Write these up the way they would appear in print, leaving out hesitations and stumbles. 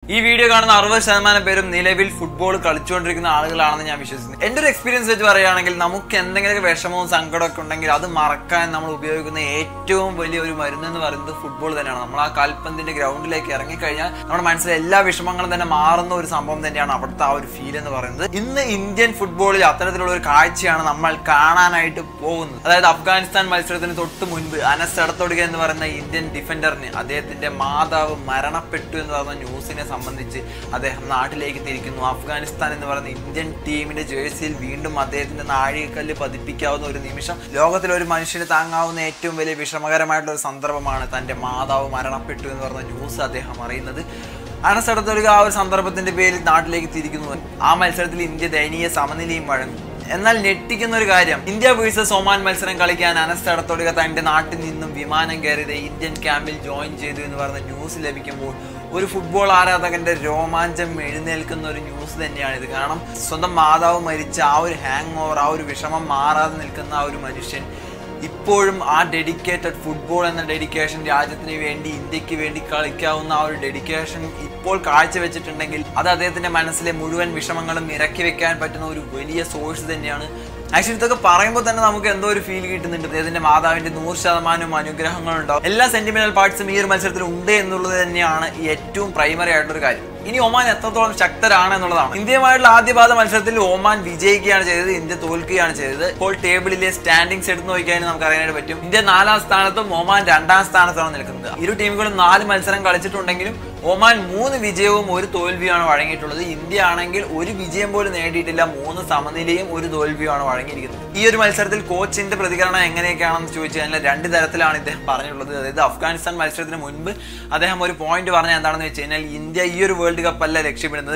ഈ വീഡിയോ കാണുന്ന 60% പേരും നിലവിൽ ഫുട്ബോൾ കളിച്ചുകൊണ്ടിരിക്കുന്ന ആളുകളാണെന്ന് ഞാൻ വിശ്വസിക്കുന്നു. എൻ്റെ ഒരു എക്സ്പീരിയൻസ് വെച്ച് പറയുകയാണെങ്കിൽ നമുക്ക് എന്തെങ്കിലും വിഷമവും സങ്കടമൊക്കെ ഉണ്ടെങ്കിൽ അത് മറക്കാൻ നമ്മൾ ഉപയോഗിക്കുന്ന ഏറ്റവും വലിയ ഒരു മരുന്ന് എന്ന് പറയുന്നത് ഫുട്ബോൾ തന്നെയാണ്. നമ്മൾ ആ കാൽപന്തിന്റെ ഗ്രൗണ്ടിലേക്ക് ഇറങ്ങിക്കഴിഞ്ഞാൽ നമ്മുടെ മനസ്സിലെ എല്ലാ വിഷമങ്ങളും തന്നെ മാറുന്ന ഒരു സംഭവം തന്നെയാണ് അവിടുത്തെ ആ ഒരു ഫീൽ എന്ന് പറയുന്നത്. ഇന്ന് ഇന്ത്യൻ ഫുട്ബോളിൽ അത്തരത്തിലുള്ള ഒരു കാഴ്ചയാണ് നമ്മൾ കാണാനായിട്ട് പോകുന്നത്. അതായത് അഫ്ഗാനിസ്ഥാൻ മത്സരത്തിന് തൊട്ട് മുൻപ് അനസ് എടത്തൊടുക എന്ന് പറയുന്ന ഇന്ത്യൻ ഡിഫൻഡറിന് അദ്ദേഹത്തിന്റെ മാതാവ് മരണപ്പെട്ടു എന്ന് പറയുന്ന ന്യൂസിനെ സംബന്ധിച്ച് അദ്ദേഹം നാട്ടിലേക്ക് തിരിക്കുന്നു. അഫ്ഗാനിസ്ഥാൻ എന്ന് പറയുന്ന ഇന്ത്യൻ ടീമിന്റെ ജേഴ്സിയിൽ വീണ്ടും അദ്ദേഹത്തിന്റെ നാഴികക്കല്ല് പതിപ്പിക്കാവുന്ന ഒരു നിമിഷം, ലോകത്തിലെ ഒരു മനുഷ്യന് താങ്ങാവുന്ന ഏറ്റവും വലിയ വിഷമകരമായിട്ടുള്ള ഒരു സന്ദർഭമാണ് തന്റെ മാതാവ് മരണപ്പെട്ടു എന്ന് പറഞ്ഞ ന്യൂസ് അദ്ദേഹം അറിയുന്നത്. അനസ് എടത്തൊടുക ആ ഒരു സന്ദർഭത്തിന്റെ പേരിൽ നാട്ടിലേക്ക് തിരിക്കുന്നു. ആ മത്സരത്തിൽ ഇന്ത്യ ദയനീയ സമനിലയും വഴങ്ങും. എന്നാൽ ഞെട്ടിക്കുന്ന ഒരു കാര്യം, ഇന്ത്യ വേഴ്സസ് ഒമാൻ മത്സരം കളിക്കാൻ അനസ് എടത്തൊടുക തന്റെ നാട്ടിൽ നിന്നും വിമാനം കയറിയത് ഇന്ത്യൻ ക്യാമ്പിൽ ജോയിൻ ചെയ്തു എന്ന് പറഞ്ഞ ന്യൂസ് ലഭിക്കുമ്പോൾ ഒരു ഫുട്ബോൾ ആരാധകന്റെ രോമാഞ്ചം എഴുന്നേൽക്കുന്ന ഒരു ന്യൂസ് തന്നെയാണ് ഇത്. കാരണം സ്വന്തം മാതാവ് മരിച്ച ആ ഒരു ഹാങ് ഓവർ, ആ ഒരു വിഷമം മാറാതെ നിൽക്കുന്ന ആ ഒരു മനുഷ്യൻ ഇപ്പോഴും ആ ഡെഡിക്കേറ്റഡ് ഫുട്ബോൾ എന്ന ഡെഡിക്കേഷൻ, രാജ്യത്തിന് വേണ്ടി ഇന്ത്യക്ക് വേണ്ടി കളിക്കാവുന്ന ആ ഒരു ഡെഡിക്കേഷൻ ഇപ്പോൾ കാഴ്ചവെച്ചിട്ടുണ്ടെങ്കിൽ അത് അദ്ദേഹത്തിന്റെ മനസ്സിലെ മുഴുവൻ വിഷമങ്ങളും ഇറക്കി വെക്കാൻ പറ്റുന്ന ഒരു വലിയ സോഴ്സ് തന്നെയാണ്. ആക്ച്വലി ഇതൊക്കെ പറയുമ്പോൾ തന്നെ നമുക്ക് എന്തോ ഒരു ഫീൽ കിട്ടുന്നുണ്ട്. അദ്ദേഹത്തിന്റെ മാതാവിന്റെ 100% അനുഗ്രഹങ്ങളുണ്ടാവും. എല്ലാ സെന്റിമെന്റൽ പാർട്സും ഈ ഒരു മത്സരത്തിൽ ഉണ്ട് എന്നുള്ളത് തന്നെയാണ് ഏറ്റവും പ്രൈമറി ആയിട്ടുള്ളൊരു കാര്യം. ഇനി ഒമാൻ എത്രത്തോളം ശക്തരാണ് എന്നുള്ളതാണ്. ഇന്ത്യയുമായിട്ടുള്ള ആദ്യപാദ മത്സരത്തിൽ ഒമാൻ വിജയിക്കുകയാണ് ചെയ്തത്, ഇന്ത്യ തോൽക്കുകയാണ് ചെയ്തത്. ഇപ്പോൾ ടേബിളിലെ സ്റ്റാൻഡിങ്സ് എടുത്ത് നോക്കിയാൽ നമുക്ക് അറിയാനായിട്ട് പറ്റും. ഇന്ത്യ 4ാം സ്ഥാനത്തും ഒമാൻ 2ാം സ്ഥാനത്താണ് നിൽക്കുന്നത്. ഇരു ടീമുകളും 4 മത്സരം കളിച്ചിട്ടുണ്ടെങ്കിലും ഒമാൻ 3 വിജയവും 1 തോൽവിയാണ് വഴങ്ങിയിട്ടുള്ളത്. ഇന്ത്യ ആണെങ്കിൽ 1 വിജയം പോലും നേടിയിട്ടില്ല, 3 സമനിലയും 1 തോൽവിയുമാണ് വഴങ്ങിയിരിക്കുന്നത്. ഈ ഒരു മത്സരത്തിൽ കോച്ചിന്റെ പ്രതികരണം എങ്ങനെയൊക്കെയാണെന്ന് ചോദിച്ചു കഴിഞ്ഞാൽ 2 തരത്തിലാണ് ഇദ്ദേഹം പറഞ്ഞിട്ടുള്ളത്. അതായത് അഫ്ഗാനിസ്ഥാൻ മത്സരത്തിന് മുൻപ് അദ്ദേഹം ഒരു പോയിന്റ് പറഞ്ഞ എന്താണെന്ന് വെച്ച് കഴിഞ്ഞാൽ ഇന്ത്യ ഈ ഒരു വേൾഡ് കപ്പ് അല്ല ലക്ഷ്യമിടുന്നത്,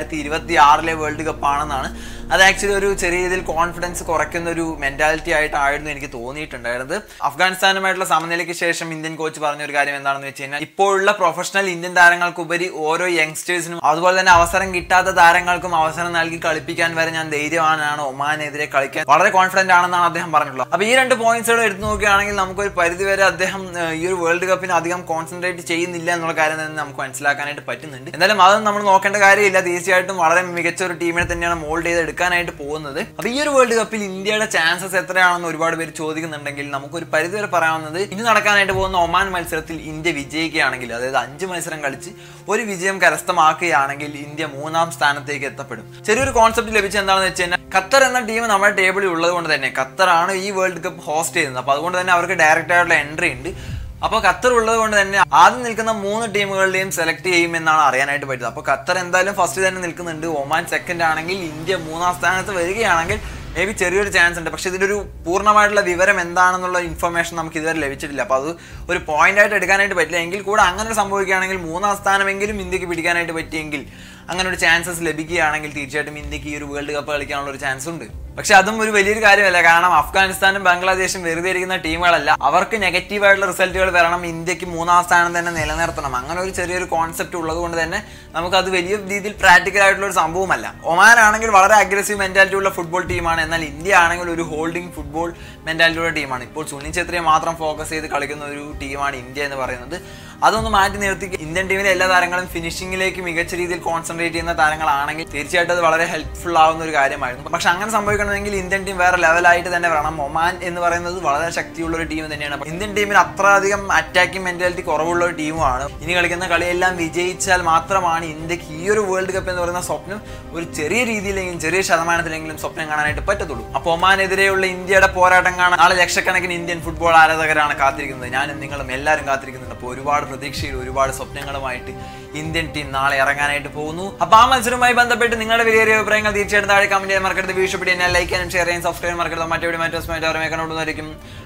2026 വേൾഡ് കപ്പ് ആണെന്നാണ്. അത് ആക്ച്വലി ഒരു ചെറിയ രീതിയിൽ കോൺഫിഡൻസ് കുറയ്ക്കുന്ന ഒരു മെന്റാലിറ്റി ആയിട്ടായിരുന്നു എനിക്ക് തോന്നിയിട്ടുണ്ടായിരുന്നത്. അഫ്ഗാനിസ്ഥാനുമായിട്ടുള്ള സമനിലയ്ക്ക് ശേഷം ഇന്ത്യൻ കോച്ച് പറഞ്ഞ ഒരു കാര്യം എന്താണെന്ന് വെച്ച് കഴിഞ്ഞാൽ ഇപ്പോഴുള്ള പ്രൊഫഷണൽ ഇന്ത്യൻ താരങ്ങൾക്കുപരി ഓരോ യങ്സ്റ്റേഴ്സിനും അതുപോലെ തന്നെ അവസരം കിട്ടാത്ത താരങ്ങൾക്കും അവസരം നൽകി കളിപ്പിക്കാൻ വരെ ഞാൻ ധൈര്യവാനാണ് ഒമാനെതിരെ കളിക്കാൻ വളരെ കോൺഫിഡന്റ് ആണെന്നാണ് അദ്ദേഹം പറഞ്ഞിട്ടുള്ളത്. അപ്പൊ ഈ 2 പോയിന്റ്സുകൾ എടുത്തു നോക്കുകയാണെങ്കിൽ നമുക്കൊരു പരിധിവരെ അദ്ദേഹം ഈ ഒരു വേൾഡ് കപ്പിന് അധികം കോൺസെൻട്രേറ്റ് ചെയ്യുന്നില്ല എന്നുള്ള കാര്യം തന്നെ നമുക്ക് മനസ്സിലാക്കാനായിട്ട് പറ്റുന്നുണ്ട്. എന്തായാലും അതൊന്നും നമ്മൾ നോക്കേണ്ട കാര്യമില്ല. തീർച്ചയായിട്ടും വളരെ മികച്ച ഒരു ടീമിനെ തന്നെയാണ് മോൾഡ് ചെയ്ത് എടുക്കാനായിട്ട് പോകുന്നത്. അപ്പൊ ഈ ഒരു വേൾഡ് കപ്പിൽ ഇന്ത്യയുടെ ചാൻസസ് എത്രയാണെന്ന് ഒരുപാട് പേര് ചോദിക്കുന്നുണ്ടെങ്കിൽ നമുക്കൊരു പരിധിവരെ പറയാവുന്നത് ഇനി നടക്കാനായിട്ട് പോകുന്ന ഒമാൻ മത്സരത്തിൽ ഇന്ത്യ വിജയിക്കുകയാണെങ്കിൽ, അതായത് 5 മത്സരം കളിച്ച് 1 വിജയം കരസ്ഥമാക്കുകയാണെങ്കിൽ ഇന്ത്യ 3ാം സ്ഥാനത്തേക്ക് എത്തപ്പെടും. ചെറിയൊരു കോൺസെപ്റ്റ് ലഭിച്ച എന്താണെന്ന് വെച്ച് കഴിഞ്ഞാൽ ഖത്തർ എന്ന ടീം നമ്മുടെ ടേബിളിൽ ഉള്ളത് കൊണ്ട് തന്നെ, ഖത്തറാണ് ഈ വേൾഡ് കപ്പ് ഹോസ്റ്റ് ചെയ്യുന്നത്. അപ്പൊ അതുകൊണ്ട് തന്നെ അവർക്ക് ഡയറക്റ്റ് ആയിട്ടുള്ള എൻട്രി ഉണ്ട്. അപ്പോൾ ഖത്തർ ഉള്ളത് കൊണ്ട് തന്നെ ആദ്യം നിൽക്കുന്ന 3 ടീമുകളുടെയും സെലക്ട് ചെയ്യുമെന്നാണ് അറിയാനായിട്ട് പറ്റുന്നത്. അപ്പോൾ ഖത്തർ എന്തായാലും ഫസ്റ്റ് തന്നെ നിൽക്കുന്നുണ്ട്. ഒമാൻ സെക്കൻഡ് ആണെങ്കിൽ ഇന്ത്യ 3ാം സ്ഥാനത്ത് വരികയാണെങ്കിൽ മേ ബി ചെറിയൊരു ചാൻസ് ഉണ്ട്. പക്ഷെ ഇതിലൊരു പൂർണ്ണമായിട്ടുള്ള വിവരം എന്താണെന്നുള്ള ഇൻഫർമേഷൻ നമുക്ക് ഇതുവരെ ലഭിച്ചിട്ടില്ല. അപ്പോൾ അത് ഒരു പോയിന്റ് ആയിട്ട് എടുക്കാനായിട്ട് പറ്റില്ല. എങ്കിൽ കൂടെ അങ്ങനെ സംഭവിക്കുകയാണെങ്കിൽ 3ാം സ്ഥാനമെങ്കിലും ഇന്ത്യക്ക് പിടിക്കാനായിട്ട് പറ്റിയെങ്കിൽ, അങ്ങനെ ഒരു ചാൻസസ് ലഭിക്കുകയാണെങ്കിൽ തീർച്ചയായിട്ടും ഇന്ത്യക്ക് ഈ ഒരു വേൾഡ് കപ്പ് കളിക്കാനുള്ള ഒരു ചാൻസ് ഉണ്ട്. പക്ഷെ അതും ഒരു വലിയൊരു കാര്യമല്ല. കാരണം അഫ്ഗാനിസ്ഥാനും ബംഗ്ലാദേശും വെറുതെ ഇരിക്കുന്ന ടീമുകളല്ല. അവർക്ക് നെഗറ്റീവായിട്ടുള്ള റിസൾട്ടുകൾ വരണം, ഇന്ത്യക്ക് 3ാം സ്ഥാനം തന്നെ നിലനിർത്തണം. അങ്ങനെ ഒരു ചെറിയൊരു കോൺസെപ്റ്റ് ഉള്ളത് കൊണ്ട് തന്നെ നമുക്കത് വലിയ രീതിയിൽ പ്രാക്ടിക്കൽ ആയിട്ടുള്ള ഒരു സംഭവമല്ല. ഒമാൻ ആണെങ്കിൽ വളരെ അഗ്രസീവ് മെന്റാലിറ്റി ഉള്ള ഫുട്ബോൾ ടീമാണ്. എന്നാൽ ഇന്ത്യ ആണെങ്കിൽ ഒരു ഹോൾഡിംഗ് ഫുട്ബോൾ മെന്റാലിറ്റി ഉള്ള ടീമാണ്. ഇപ്പോൾ സുനിൽ ഛത്രിയെ മാത്രം ഫോക്കസ് ചെയ്ത് കളിക്കുന്ന ഒരു ടീമാണ് ഇന്ത്യ എന്ന് പറയുന്നത്. അതൊന്ന് മാറ്റി നിർത്തി ഇന്ത്യൻ ടീമിലെ എല്ലാ താരങ്ങളും ഫിനിഷിംഗിലേക്ക് മികച്ച രീതിയിൽ കോൺസെൻട്രേറ്റ് ചെയ്യുന്ന താരങ്ങളാണെങ്കിൽ തീർച്ചയായിട്ടും അത് വളരെ ഹെൽപ്ഫുൾ ആവുന്ന ഒരു കാര്യമായിരുന്നു. പക്ഷെ അങ്ങനെ സംഭവിക്കണമെങ്കിൽ ഇന്ത്യൻ ടീം വേറെ ലെവലായിട്ട് തന്നെ വരണം. ഒമാൻ എന്ന് പറയുന്നത് വളരെ ശക്തിയുള്ള ഒരു ടീം തന്നെയാണ്. ഇന്ത്യൻ ടീമിന് അത്ര അധികം അറ്റാക്കിംഗ് മെന്റാലിറ്റി കുറവുള്ള ഒരു ടീമുമാണ്. ഇനി കളിക്കുന്ന കളിയെല്ലാം വിജയിച്ചാൽ മാത്രമാണ് ഇന്ത്യക്ക് ഈ ഒരു വേൾഡ് കപ്പ് എന്ന് പറയുന്ന സ്വപ്നം ഒരു ചെറിയ രീതിയിലെങ്കിലും ചെറിയ ശതമാനത്തിലെങ്കിലും സ്വപ്നം കാണാനായിട്ട് പറ്റത്തുള്ളൂ. അപ്പോൾ ഒമാനെതിരെയുള്ള ഇന്ത്യയുടെ പോരാട്ടം കാണാൻ നാളെ ലക്ഷക്കണക്കിന് ഇന്ത്യൻ ഫുട്ബോൾ ആരാധകരാണ് കാത്തിരിക്കുന്നത്. ഞാനും നിങ്ങളും എല്ലാവരും കാത്തിരിക്കുന്നുണ്ട്. അപ്പോൾ ഒരുപാട് പ്രതീക്ഷയിൽ ഒരുപാട് സ്വപ്നങ്ങളുമായിട്ട് ഇന്ത്യൻ ടീം നാളെ ഇറങ്ങാനായിട്ട് പോകുന്നു. അപ്പോൾ ആ മത്സരവുമായി ബന്ധപ്പെട്ട് നിങ്ങളുടെ വലിയ അഭിപ്രായങ്ങൾ തീർച്ചയായിട്ടും താഴെ കമന്റ് ചെയ്യാൻ മറക്കരുത്. വീഡിയോ ഇഷ്ടപ്പെട്ട് ലൈക്ക് ചെയ്യാനും ഷെയർ ചെയ്യാൻ സബ്സ്ക്രൈബ് മറക്കരുത്. മറ്റേ മറ്റേ ഓർമ്മ കണ്ടുകൊണ്ടിരിക്കും.